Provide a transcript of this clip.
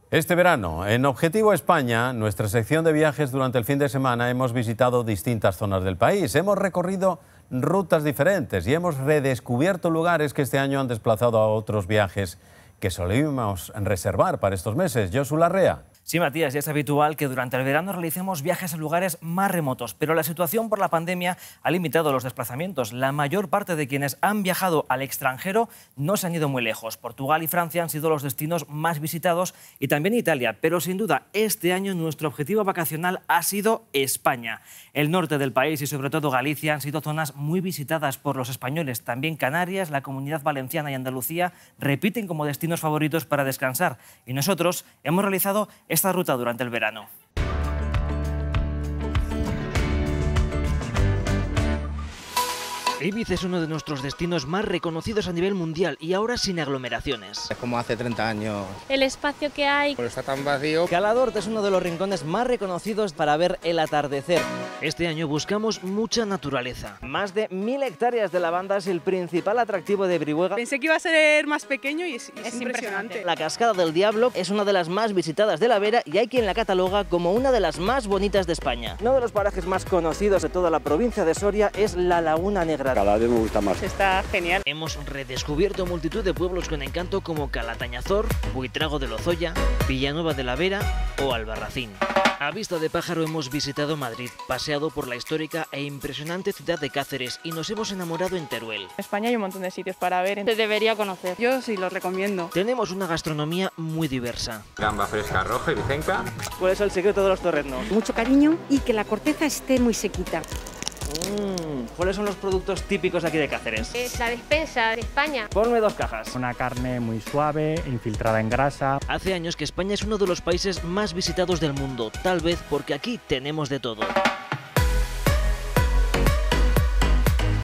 Este verano, en Objetivo España, nuestra sección de viajes durante el fin de semana, hemos visitado distintas zonas del país. Hemos recorrido rutas diferentes y hemos redescubierto lugares que este año han desplazado a otros viajes que solíamos reservar para estos meses. Josu Larrea. Sí, Matías, ya es habitual que durante el verano realicemos viajes a lugares más remotos, pero la situación por la pandemia ha limitado los desplazamientos. La mayor parte de quienes han viajado al extranjero no se han ido muy lejos. Portugal y Francia han sido los destinos más visitados y también Italia, pero sin duda este año nuestro objetivo vacacional ha sido España. El norte del país y sobre todo Galicia han sido zonas muy visitadas por los españoles. También Canarias, la Comunidad Valenciana y Andalucía repiten como destinos favoritos para descansar. Y nosotros hemos realizado esta ruta durante el verano. Ibiza es uno de nuestros destinos más reconocidos a nivel mundial y ahora sin aglomeraciones. Es como hace 30 años. El espacio que hay. Pero está tan vacío. Cala d'Hort es uno de los rincones más reconocidos para ver el atardecer. Este año buscamos mucha naturaleza. Más de 1000 hectáreas de lavanda es el principal atractivo de Brihuega. Pensé que iba a ser más pequeño y es impresionante. La Cascada del Diablo es una de las más visitadas de la Vera y hay quien la cataloga como una de las más bonitas de España. Uno de los parajes más conocidos de toda la provincia de Soria es la Laguna Negra. Cada vez me gusta más. Está genial. Hemos redescubierto multitud de pueblos con encanto como Calatañazor, Buitrago de Lozoya, Villanueva de la Vera o Albarracín. A vista de pájaro hemos visitado Madrid, paseado por la histórica e impresionante ciudad de Cáceres y nos hemos enamorado en Teruel. En España hay un montón de sitios para ver. Se debería conocer. Yo sí lo recomiendo. Tenemos una gastronomía muy diversa. Gamba fresca roja y vicenca. ¿Cuál es el secreto de los torreznos? Mucho cariño y que la corteza esté muy sequita. ¿Cuáles son los productos típicos de aquí de Cáceres? Es la despensa de España. Ponme 2 cajas. Una carne muy suave, infiltrada en grasa. Hace años que España es uno de los países más visitados del mundo, tal vez porque aquí tenemos de todo.